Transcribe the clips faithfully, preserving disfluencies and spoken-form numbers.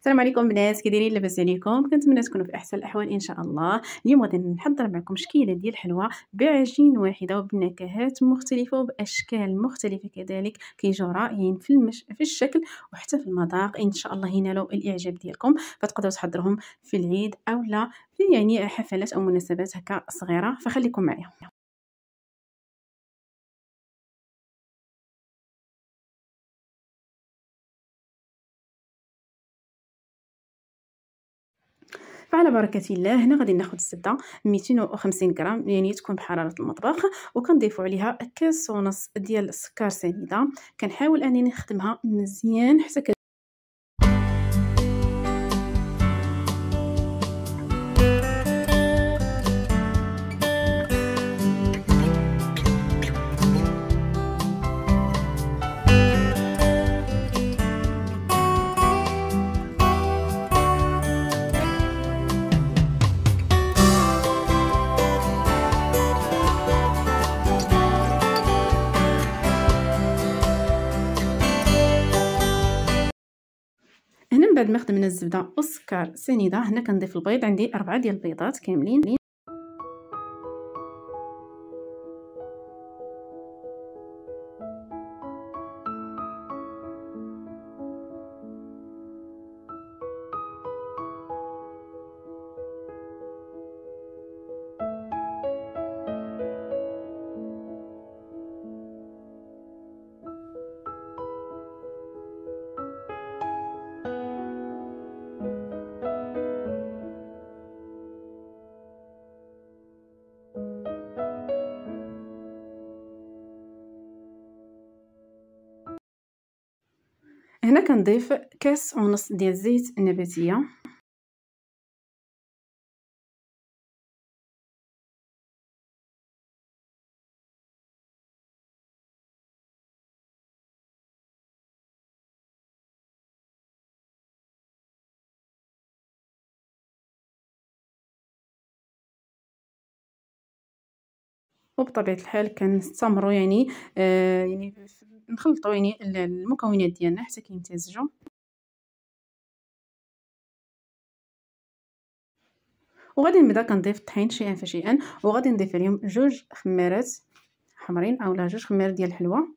السلام عليكم بنات، كي دايرين؟ لاباس عليكم؟ كنتمنى تكونوا في احسن الاحوال ان شاء الله. اليوم غادي نحضر معكم شكيله ديال الحلوى بعجين واحده وبنكهات مختلفه وباشكال مختلفه، كذلك كيجيو رائعين في المش... في الشكل وحتى في المذاق. ان شاء الله ينالوا الاعجاب ديالكم، فتقدروا تحضروهم في العيد او لا في يعني حفلات او مناسبات هكا صغيره، فخليكم معايا. فعلى بركه الله هنا غادي ناخذ الزبده مئتين وخمسين غرام، يعني تكون بحراره المطبخ، وكنضيفوا عليها كاس ونص ديال السكر سنيده. كنحاول انني نخدمها مزيان حتى هنا من بعد ما خدمنا الزبده والسكر سنيده، هنا كنضيف البيض. عندي أربعة ديال البيضات كاملين. هنا كنضيف كاس ونص ديال الزيت النباتيه. وبطبيعه الحال كنستمروا يعني آه يعني نخلطوا يعني المكونات ديالنا حتى كيمتزجوا. وغادي نبدا كنضيف الطحين شيئا فشيئا، وغادي نضيف عليهم جوج خمارات حمرين اولا جوج خمارات ديال الحلوى.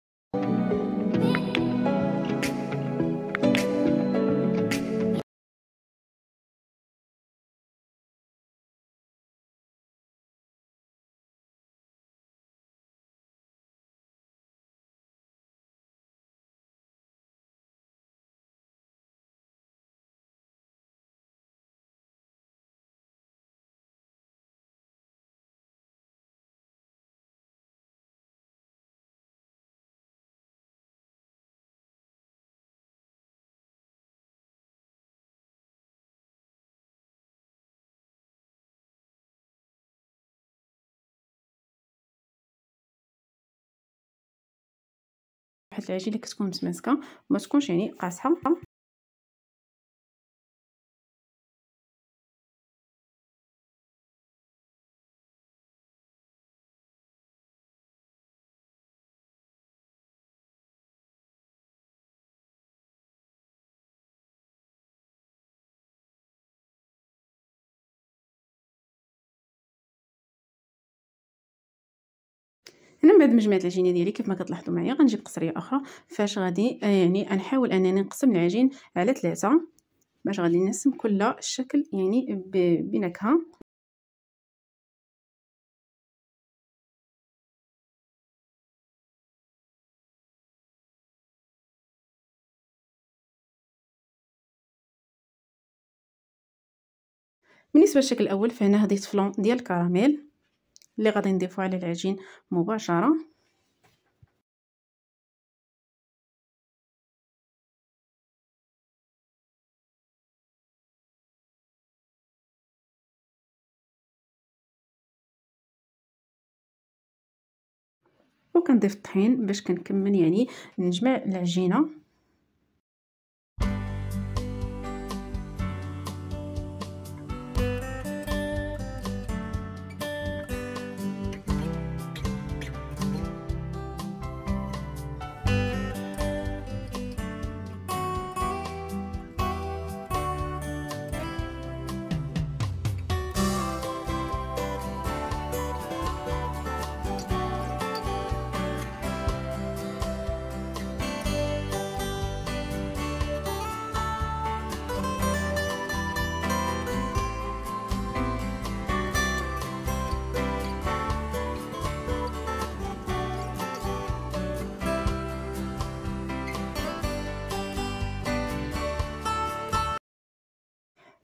واحد العجينه كتكون متماسكه وما تكونش يعني قاصحه. هنا من بعد ما جمعت العجينه ديالي كيف ما كتلاحظوا معايا، غنجيب قصريه اخرى فاش غادي يعني نحاول انني نقسم العجين على ثلاثة باش غادي نرسم كل الشكل يعني بنكهه. بالنسبه للشكل الاول فهنا هديت فلون ديال الكراميل اللي غادي نضيفو على العجين مباشره. وكنضيف الطحين باش كنكمل يعني نجمع العجينه.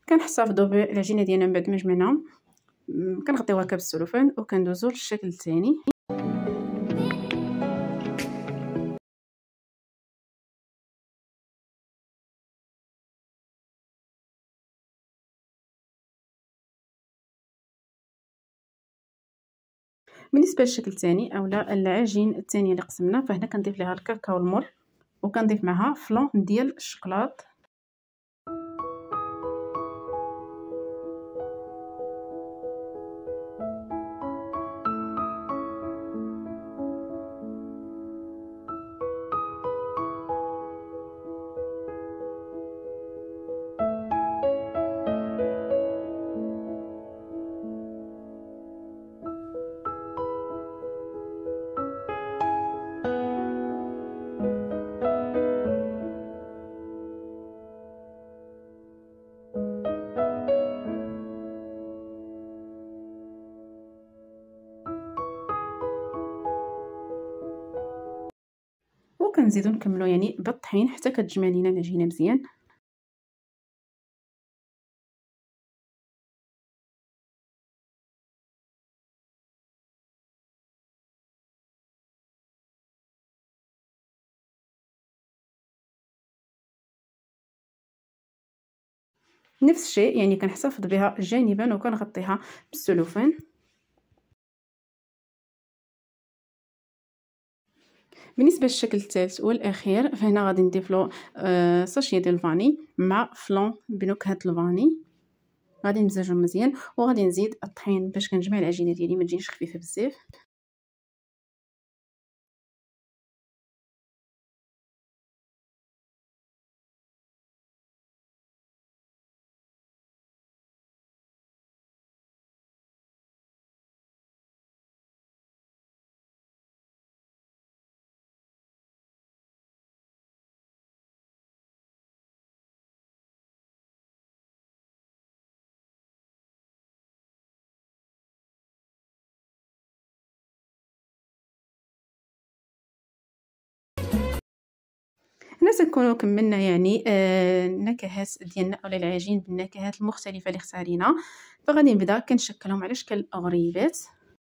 كنحتفظوا بالعجينه ديالنا من بعد ما جمعناها، كنغطيوها هكا بالسلوفان وكندوزو للشكل الثاني. بالنسبه للشكل الثاني اولا العجين الثانيه اللي قسمنا، فهنا كنضيف ليها الكاكاو المر وكنضيف معها فلون ديال الشكلاط. وكنزيدو نكملو يعني بالطحين حتى كتجمع لينا العجينه مزيان. نفس الشيء يعني كنحتفظ بها جانبا وكنغطيها بالسلوفان. بالنسبه للشكل الثالث والاخير، فهنا غادي نضيف له آه ساشيه ديال الفاني مع فلون بنكهه الفاني، غادي نمزجهم مزيان وغادي نزيد الطحين باش كنجمع العجينه ديالي ما تجيش خفيفه بزاف. هنا تنكونوا كملنا يعني آه النكهات ديالنا اولا العجين بالنكهات المختلفه اللي اختارينا، فغادي نبدا كنشكلهم على شكل غريبات.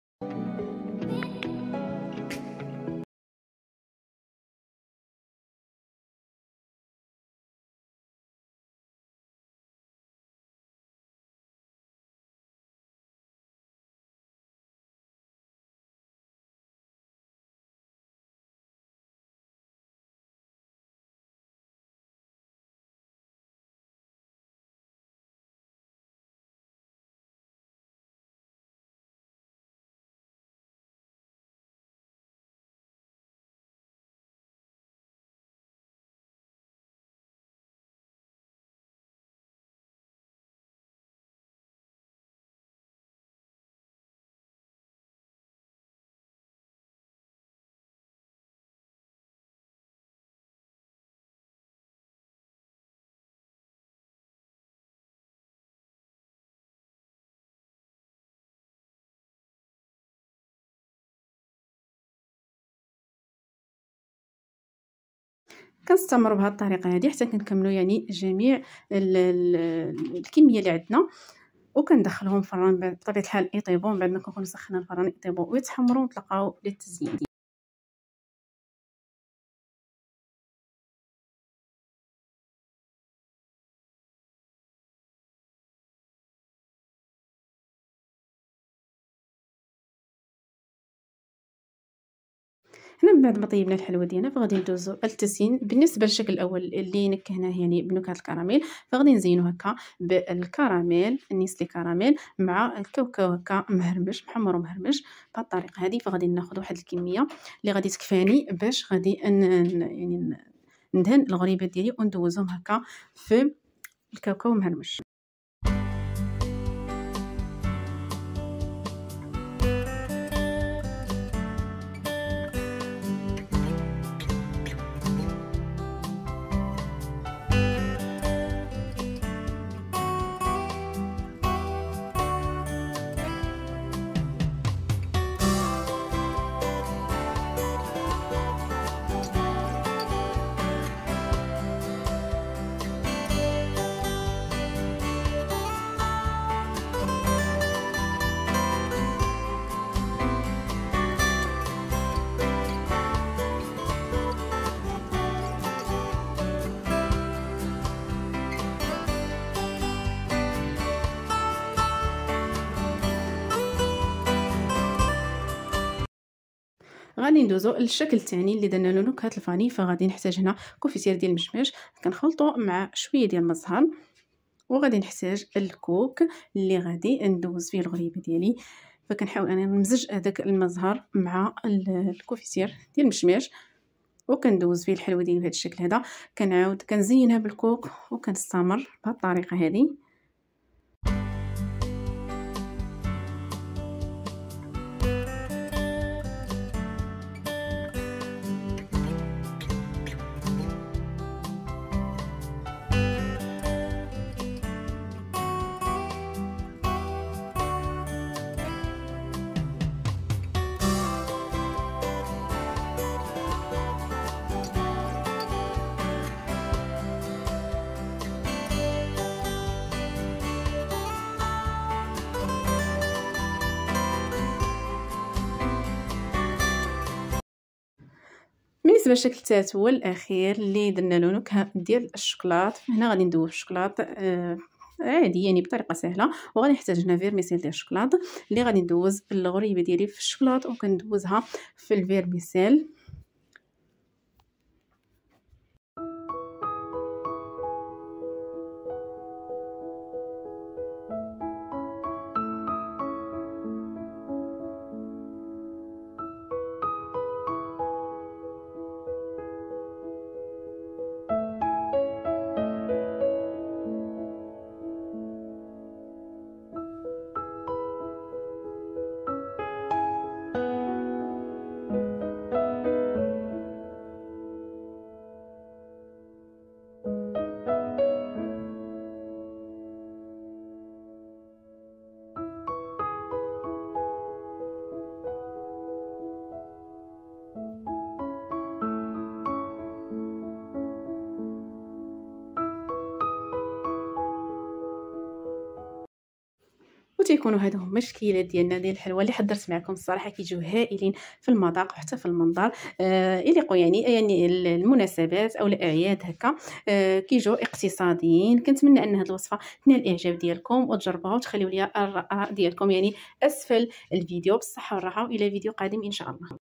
كنستمروا بهذه الطريقه هذه حتى كنكملوا يعني جميع ال ال الكميه اللي عندنا، وكندخلهم الفران بطبيعه الحال يطيبوا. من بعد ما كنكونوا سخنا الفران يطيبوا ويتحمروا ونطلقاو للتزيين. هنا من بعد ما طيبنا الحلوه ديالنا فغادي ندوزو للتزيين. بالنسبه للشكل الاول اللي نكهناه يعني بنكهه الكراميل، فغادي نزينو هكا بالكراميل النيسلي كراميل مع الكاوكاو هكا مهرمش محمر ومهرمش بهذه الطريقه هذه. فغادي ناخذ واحد الكميه اللي غادي تكفاني باش غادي يعني ندهن الغريبات ديالي وندوزهم هكا في الكاوكاو مهرمش. غادي ندوزو للشكل الثاني اللي درنا له نكهه الفاني. فغادي نحتاج هنا كوفيتير ديال المشماش كنخلطو مع شويه ديال المزهر، وغادي نحتاج الكوك اللي غادي ندوز فيه الغريبه ديالي. فكنحاول انا نمزج هذاك المزهر مع الكوفيتير ديال المشماش وكندوز فيه الحلوه ديالي بهذا الشكل هذا. كنعاود كنزينها بالكوك وكنستمر بهذه الطريقه هذه. بالنسبه للشكل الثالث هو الاخير اللي درنا له نكهه ديال الشوكولات. هنا غادي ندوب الشوكولات آه عادي يعني بطريقه سهله، وغادي نحتاج هنا فيرميسيل ديال الشوكولات اللي غادي ندوز الغريبه ديالي في الشوكولات وكندوزها في الفيرميسيل. وتيكونوا هادو هما الشكيلات ديالنا ديال الحلوى اللي حضرت معكم. الصراحه كيجيو هائلين في المذاق وحتى في المنظر، آه يليقوا يعني يعني المناسبات او الاعياد هكا. آه كيجيو اقتصاديين. كنتمنى ان هذه الوصفه تنال الاعجاب ديالكم وتجربوها وتخليوا لي الراء ديالكم يعني اسفل الفيديو. بالصحه والراحه والى فيديو قادم ان شاء الله.